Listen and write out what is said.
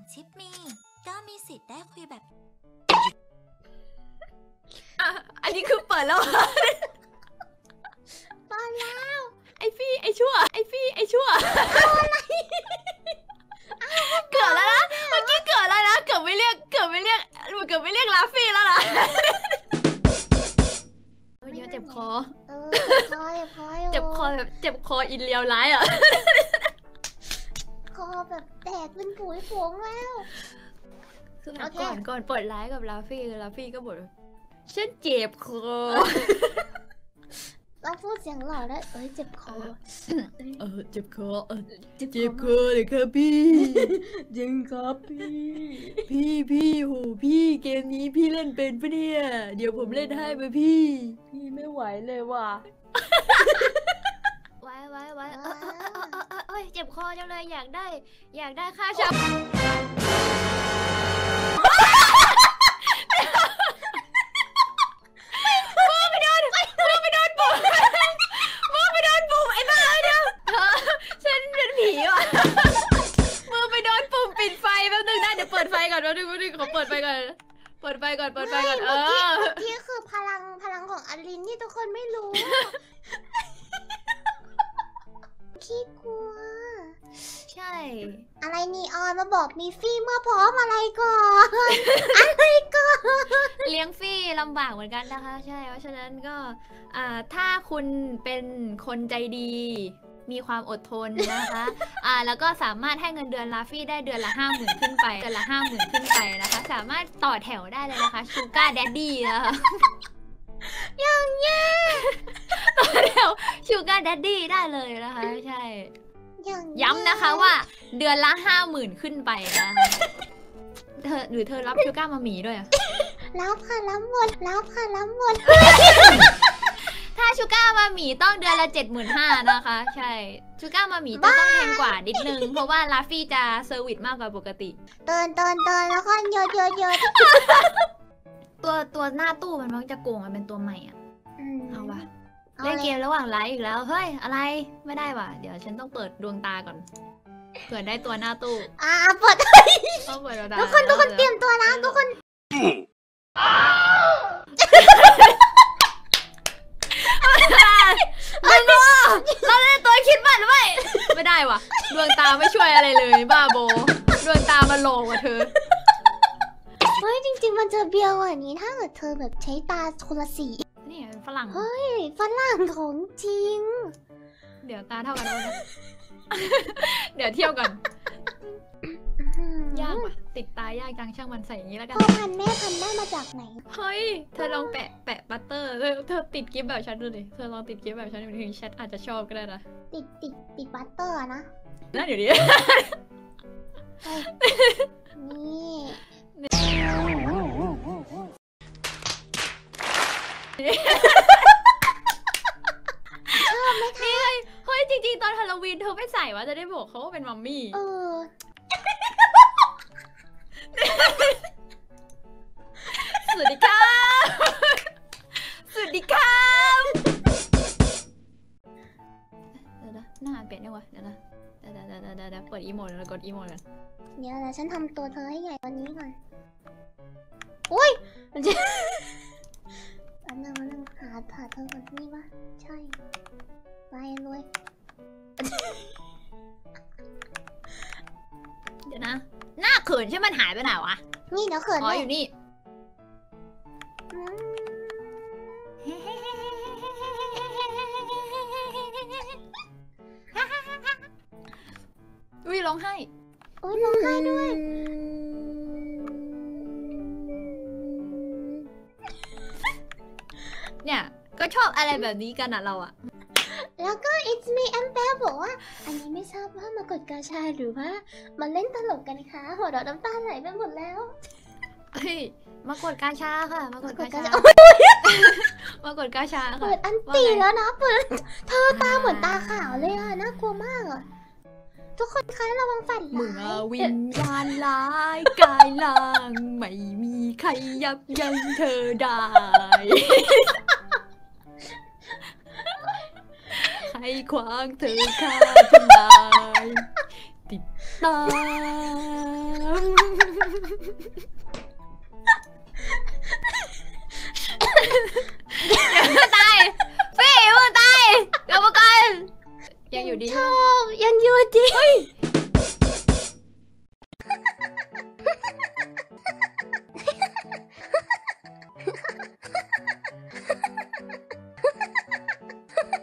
ชิปมีก็มีสิทธิ์ได้คุยแบบอันนี้คือเปิดแล้วเปิดแล้วไอฟี่ไอชั่วไอฟี่ไอชั่วเกิดแล้วนะเมื่อกี้เกิดแล้วนะเกือบไม่เรียกลาฟี่แล้วนะเจ็บคอเจ็บคอแบบเจ็บคออินเลียวร้ายอ่ะคอแบบแตกเป็นผุยผงแล้วคือก่อนเปิดไลฟ์กับลาฟี่ก็บ่นฉันเจ็บคอเราพูดเสียงหล่อได้เจ็บคอเจ็บคอเจ็บคอเลยครับพี่ยังครับพี่โหพี่เกมนี้พี่เล่นเป็นปะเนี่ยเดี๋ยวผมเล่นให้ไปพี่ไม่ไหวเลยว่ะไว้เจ็บคอจังเลยอยากได้ค่าชาขอเปิดไฟก่อนที่คือพลังของอลินที่ทุกคนไม่รู้ขี้กลัวใช่อะไรนีออนมาบอกมีฟี่เมื่อพร้อมอะไรก่อนเลี้ยงฟี่ลำบากเหมือนกันนะคะใช่เพราะฉะนั้นก็ถ้าคุณเป็นคนใจดีมีความอดทนนะคะแล้วก็สามารถให้เงินเดือนลาฟี่ได้เดือนละ 50,000 ขึ้นไปนะคะสามารถต่อแถวได้เลยนะคะชูการ์แดดดี้นะคะอย่างแย่ต่อแถวชูการ์แดดดี้ได้เลยนะคะใช่ย้ำนะคะว่าเดือนละ 50,000 ขึ้นไปนะคะเธอรับชูการ์มาหมีด้วยรับค่ะรับหมดถ้าชูก้ามาหมีต้องเดือนละ 75,000 นะคะใช่ชูก้ามาหมีต้องแพงกว่านิดนึงเพราะว่าลาฟี่จะเซอร์วิสมากกว่าปกติเตินแล้วก็เยอะตัวหน้าตู้มันมักจะโกงมันเป็นตัวใหม่อ่ะเอาวะเล่นเกมระหว่างไลฟ์อีกแล้วเฮ้ยอะไรไม่ได้ว่ะเดี๋ยวฉันต้องเปิดดวงตาก่อนเผื่อได้ตัวหน้าตู้เปิดต้องเปิดดวงตาทุกคนเตรียมตัวนะทุกคนเราเล่นตัวคิดบ้านหรือไม่ได้ว่ะดวงตาไม่ช่วยอะไรเลยบ้าโบดวงตามันหลอกว่ะเธอเฮ้ยจริงๆมันจะเบียวกว่านี้ถ้าเกิดเธอแบบใช้ตาคนละสีนี่ฝรั่งเฮ้ยฝรั่งของจริงเดี๋ยวตาเท่ากันแล้วนะเดี๋ยวเที่ยวกันยากว่ะติดตายากจังช่างมันใส่อย่างนี้แล้วกันพ่อพันแม่พันได้มาจากไหนเฮ้ยเธอลองแปะบัตเตอร์เธอติดกิฟต์แบบฉันดูดิเธอลองติดกิฟต์แบบฉันดูดิแชทอาจจะชอบก็ได้นะติดบัตเตอร์นะแล้วเดี๋ยวนี้ชอบไหมคะเฮ้ยจริงๆตอนฮาโลวีนเธอไม่ใส่วะจะได้บอกเขาว่าเป็นมัมมี่สวัสดีครับเดี๋ยวหน้าเปลี่ยนได้วะเดี๋ยวเปิดอีโมดแล้วกดอีโมดกันเดี๋ยวฉันทำตัวเธอให้ใหญ่กว่านี้ก่อนอุ้ยอันนึงหาเธอก่อนนี่ปะใช่ไปรวยเดี๋ยวนะหน้าเขินใช่มันหายไปไหนวะนี่เดี๋ยวเขินอ๋ออยู่นี่อุ้ยร้องไห้ร้องไห้ด้วยเนี่ยก็ชอบอะไรแบบนี้กันอ่ะเราอ่ะแล้วก็ It's me แอมแปะบอกว่าอันนี้ไม่ทราบว่ามากดกาชาหรือว่ามาเล่นตลกกันคะหัวเราะน้ำตาไหลไปหมดแล้วเฮ้ยมากดกาชาค่ะมากดกาชาค่ะเปิดอันตีแล้วนะเปิดเธอตาเหมือนตาขาวเลยอ่ะน่ากลัวมากอ่ะทุกคนคะระวังฝันร้ายเมื่อวิญญาณร้ายกายล่างไม่มีใครยับยั้งเธอได้ใครขวางเธอฆ่าทำลายติดตามตายพี่มึงตายกรรมการยังอยู่ดีชอบยังอยู่ดี